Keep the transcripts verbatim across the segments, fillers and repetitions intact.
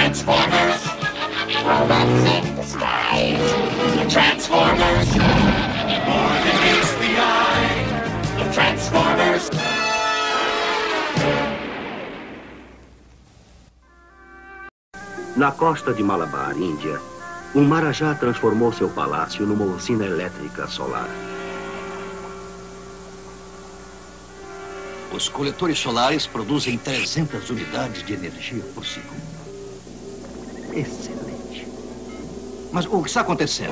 Transformers, robots in disguise. The Transformers, more than meets the eye. The Transformers. Na costa de Malabar, Índia, um marajá transformou seu palácio numa usina elétrica solar. Os coletores solares produzem trezentas unidades de energia por segundo. Excelente. Mas o que está acontecendo?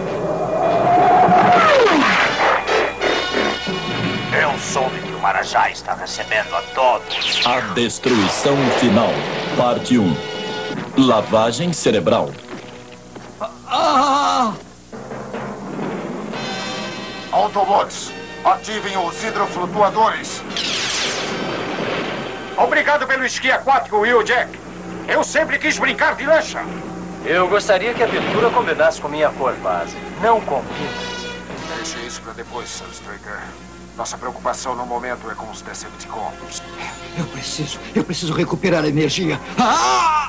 Eu soube que o Marajá está recebendo a todos. A destruição final, parte um. Lavagem cerebral. Ah! Autobots, ativem os hidroflutuadores. Obrigado pelo esqui aquático, Will Jack. Eu sempre quis brincar de lancha. Eu gostaria que a pintura combinasse com minha cor base. Não combina. Deixe isso pra depois, Sunstreaker. Nossa preocupação no momento é com os Decepticons. Eu preciso, eu preciso recuperar a energia. Ah!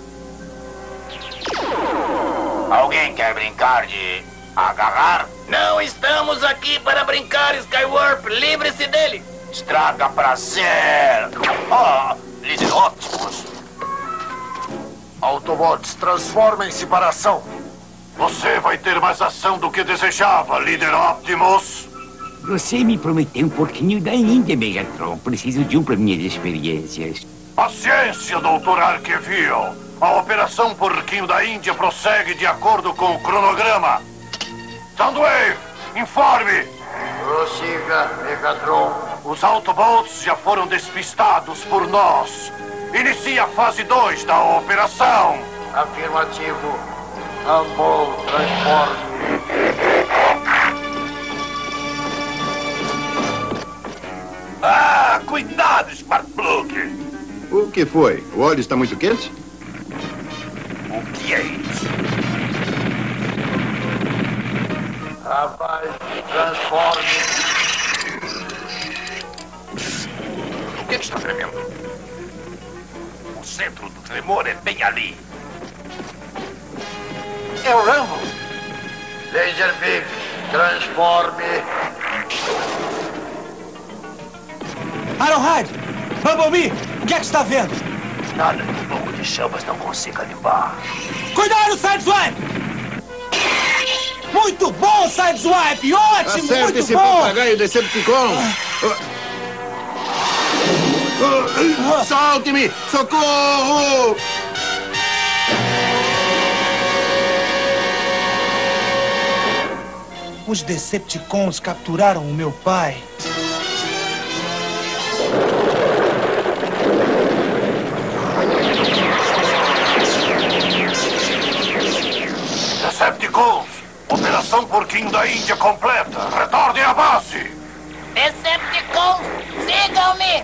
Alguém quer brincar de agarrar? Não estamos aqui para brincar, Skywarp. Livre-se dele. Estraga prazer. Oh, líder Optimus. Autobots, transformem-se para ação. Você vai ter mais ação do que desejava, líder Optimus. Você me prometeu um pouquinho da Índia, Megatron. Preciso de um para minhas experiências. Paciência, doutor Arquevio. A operação Porquinho da Índia prossegue de acordo com o cronograma. Soundwave, informe. Prossiga, Megatron. Os Autobots já foram despistados por nós. Inicia a fase dois da operação. Afirmativo. Rumble, transforme. Ah, cuidado, Sparkplug. O que foi? O óleo está muito quente? O que é isso? Rapaz, transforme. O que está tremendo? O centro do tremor é bem ali. É o Rumble. Laserbeak, transforme. Ironhide! Bumblebee! O que é que está vendo? Nada que um pouco de chamas não consiga limpar. Cuidado, Sideswipe! Muito bom, Sideswipe! Ótimo, Acerte muito esse bom! papagaio Decepticon! Ah. Solte-me! Socorro! Os Decepticons capturaram o meu pai. Decepticons, operação Porquinho da Índia completa. Retornem à base. Decepticons, sigam-me!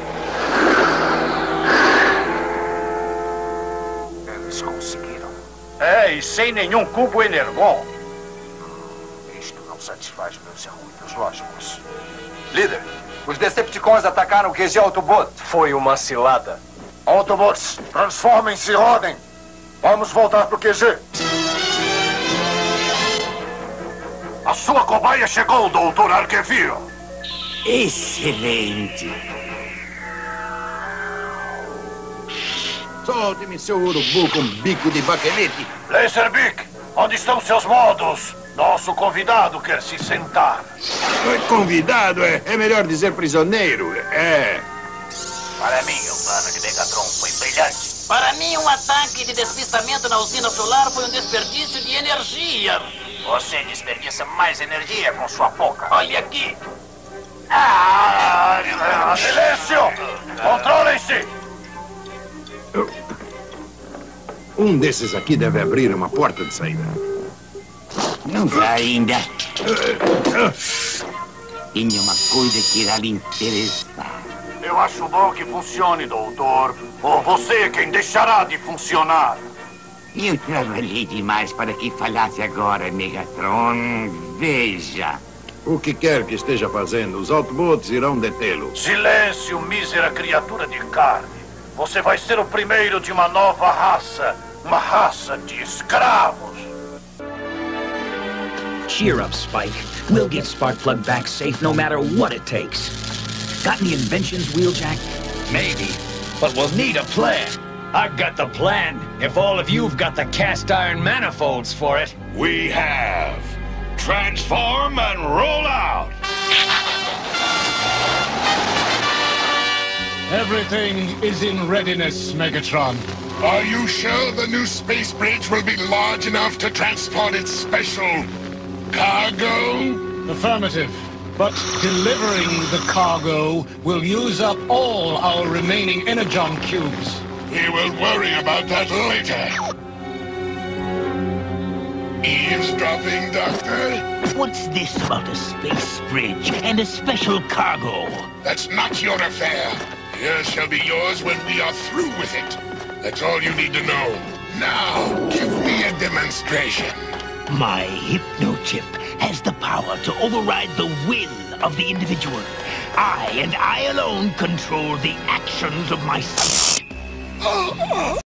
Eles conseguiram. É, e sem nenhum cubo Energon. Isto não satisfaz meus circuitos lógicos. Líder, os Decepticons atacaram o Q G Autobot. Foi uma cilada. Autobots, transformem-se e rodem. Vamos voltar pro Q G. A sua cobaia chegou, doutor Arquevio. Excelente. Solte-me, seu urubu com bico de baquelete. Laserbeak, onde estão seus modos? Nosso convidado quer se sentar. Convidado é, é melhor dizer prisioneiro. É. Para mim, o plano de Megatron foi brilhante. Para mim, um ataque de despistamento na usina solar foi um desperdício de energia. Você desperdiça mais energia com sua boca. Olha aqui. Ah, silêncio! Controlem-se! Um desses aqui deve abrir uma porta de saída. Não vai ainda. Tem uma coisa que irá lhe interessar. Eu acho bom que funcione, doutor. Ou você é quem deixará de funcionar. Eu trabalhei demais para que falhasse agora, Megatron. Veja. O que quer que esteja fazendo, os Autobots irão detê-lo. Silêncio, mísera criatura de carne. Você vai ser o primeiro de uma nova raça. Uma raça de escravos. Cheer up, Spike. We'll get Sparkplug back safe no matter what it takes. Got any inventions, Wheeljack? Maybe, but we'll need a plan. I've got the plan, if all of you've got the cast iron manifolds for it. We have. Transform and roll out! Everything is in readiness, Megatron. Are you sure the new space bridge will be large enough to transport its special cargo? Affirmative. But delivering the cargo will use up all our remaining Energon cubes. We will worry about that later. Eavesdropping, Doctor? What's this about a space bridge and a special cargo? That's not your affair. Yours shall be yours when we are through with it. That's all you need to know. Now, give me a demonstration. My hypnochip has the power to override the will of the individual. I and I alone control the actions of my subject.